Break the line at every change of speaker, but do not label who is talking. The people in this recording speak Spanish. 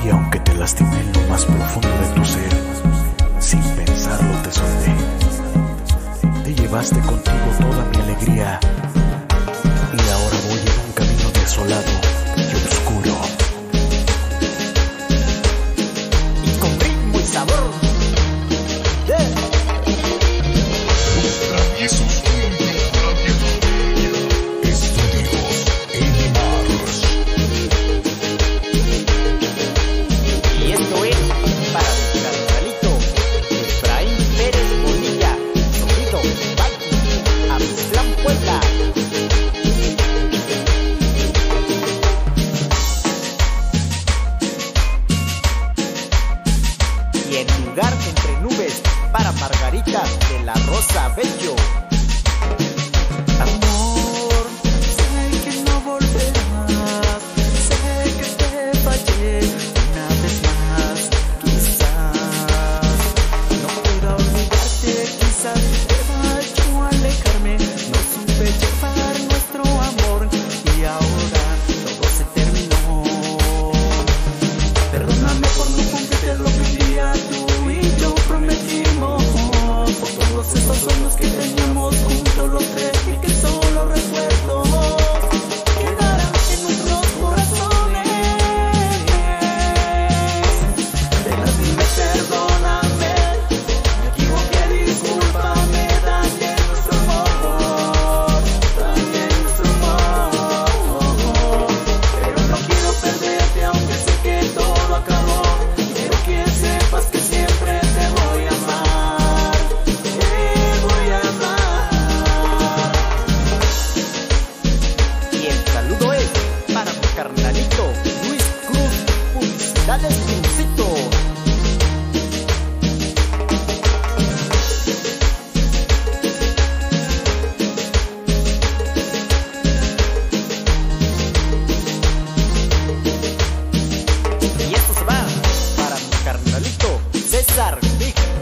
Y aunque te lastimé en lo más profundo de tu ser, sin pensarlo te solté. Te llevaste contigo toda mi alegría, y ahora voy en un camino desolado y oscuro.
Y con ritmo y sabor,
Traviesos Estudios Elimars.
y esto es para mi carnalito Efraín Pérez Bonilla, Sonido Viking, Amistlan Puebla. Y en lugar entre nubes para Margarita de la Rosa Bello.
Amor, sé que no volverás, sé que te fallé una vez más. Quizás no pueda olvidarte, quizás deba yo alejarme. No supe llevar nuestro amor y ahora todo se terminó. Perdóname por no cumplir lo que un día tú y yo prometimos. Por todos estos sueños que teníamos juntos los tres y que solo recuerdo quedarán en nuestros corazones. Ven, dime, perdóname, me equivoqué, discúlpame, dañé nuestro amor, dañé nuestro amor. Pero no quiero perderte aunque sé que todo acabó. Quiero que sepas que siempre te voy a amar, te voy a amar.
Y el saludo es para mi carnalito Luis Cruz, Publicidades Cruzito. Y esto se va para mi carnalito César Big